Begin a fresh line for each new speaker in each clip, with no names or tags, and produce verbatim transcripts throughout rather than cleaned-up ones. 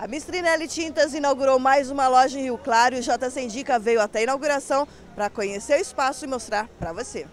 A Mistrinelli Tintas inaugurou mais uma loja em Rio Claro e o J C Indica veio até a inauguração para conhecer o espaço e mostrar para você.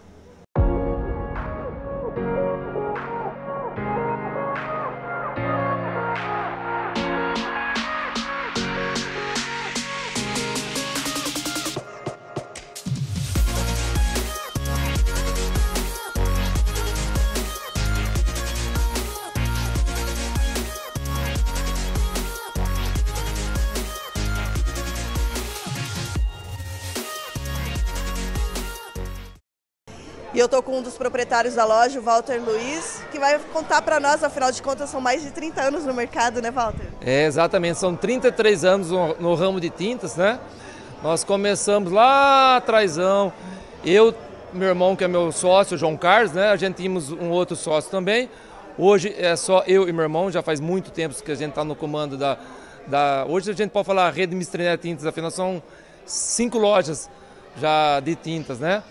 E eu estou com um dos proprietários da loja, o Walter Luiz, que vai contar para nós, afinal de contas, são mais de trinta anos no mercado, né, Walter?
É, exatamente, são trinta e três anos no, no ramo de tintas, né? Nós começamos lá atrásão, eu, meu irmão, que é meu sócio, o João Carlos, né? A gente tínhamos um outro sócio também. Hoje é só eu e meu irmão, já faz muito tempo que a gente está no comando da, da... Hoje a gente pode falar a rede Mistrinelli Tintas, afinal são cinco lojas já de tintas, né?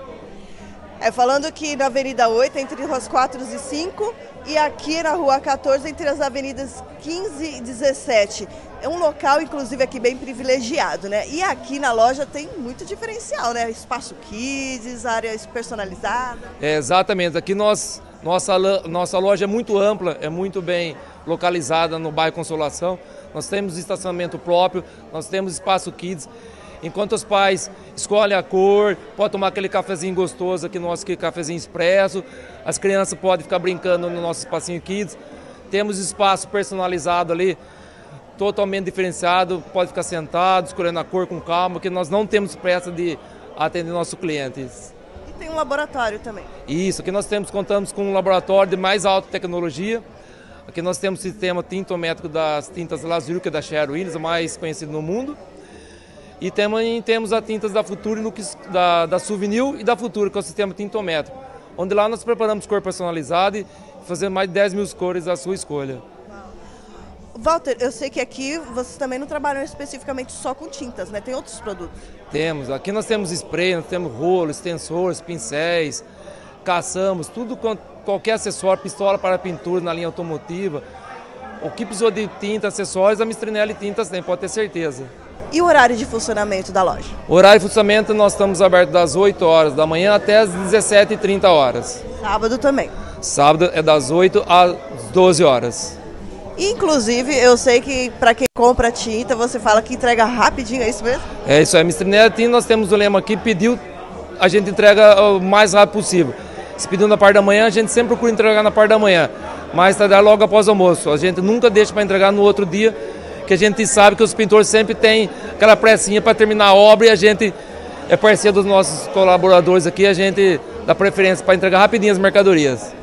É, falando que na Avenida oito, entre as quatro e cinco, e aqui na Rua quatorze, entre as avenidas quinze e dezessete. É um local, inclusive, aqui bem privilegiado, né? E aqui na loja tem muito diferencial, né? Espaço kids, áreas personalizadas.
É, exatamente. Aqui nós, nossa, nossa loja é muito ampla, é muito bem localizada no bairro Consolação. Nós temos estacionamento próprio, nós temos espaço kids. Enquanto os pais escolhem a cor, pode tomar aquele cafezinho gostoso aqui, nosso aqui, cafezinho expresso. As crianças podem ficar brincando no nosso espacinho kids. Temos espaço personalizado ali, totalmente diferenciado. Pode ficar sentado, escolhendo a cor com calma, porque nós não temos pressa de atender nossos clientes.
E tem um laboratório também.
Isso, aqui nós temos, contamos com um laboratório de mais alta tecnologia. Aqui nós temos o sistema tintométrico das tintas Lasur, que é da Sherwin Williams, o mais conhecido no mundo. E também temos a tintas da Future, da, da Souvenir e da Future, que é o sistema tintométrico, onde lá nós preparamos cor personalizada e fazemos mais de dez mil cores à sua escolha.
Walter, eu sei que aqui vocês também não trabalham especificamente só com tintas, né? Tem outros produtos?
Temos. Aqui nós temos spray, nós temos rolo, extensores, pincéis, caçamos, tudo, qualquer acessório, pistola para pintura na linha automotiva. O que precisou de tinta, acessórios, a Mistrinelli Tintas tem, pode ter certeza.
E o horário de funcionamento da loja?
O horário de funcionamento nós estamos abertos das oito horas da manhã até as dezessete e trinta horas.
Sábado também?
Sábado é das oito às doze horas.
Inclusive, eu sei que para quem compra tinta, você fala que entrega rapidinho, é isso mesmo?
É isso aí, Mistrinelli Tintas, nós temos o lema aqui, pediu, a gente entrega o mais rápido possível. Se pediu na parte da manhã, a gente sempre procura entregar na parte da manhã, mas está logo após o almoço. A gente nunca deixa para entregar no outro dia, que a gente sabe que os pintores sempre têm aquela pressinha para terminar a obra e a gente é parceiro dos nossos colaboradores aqui, a gente dá preferência para entregar rapidinho as mercadorias.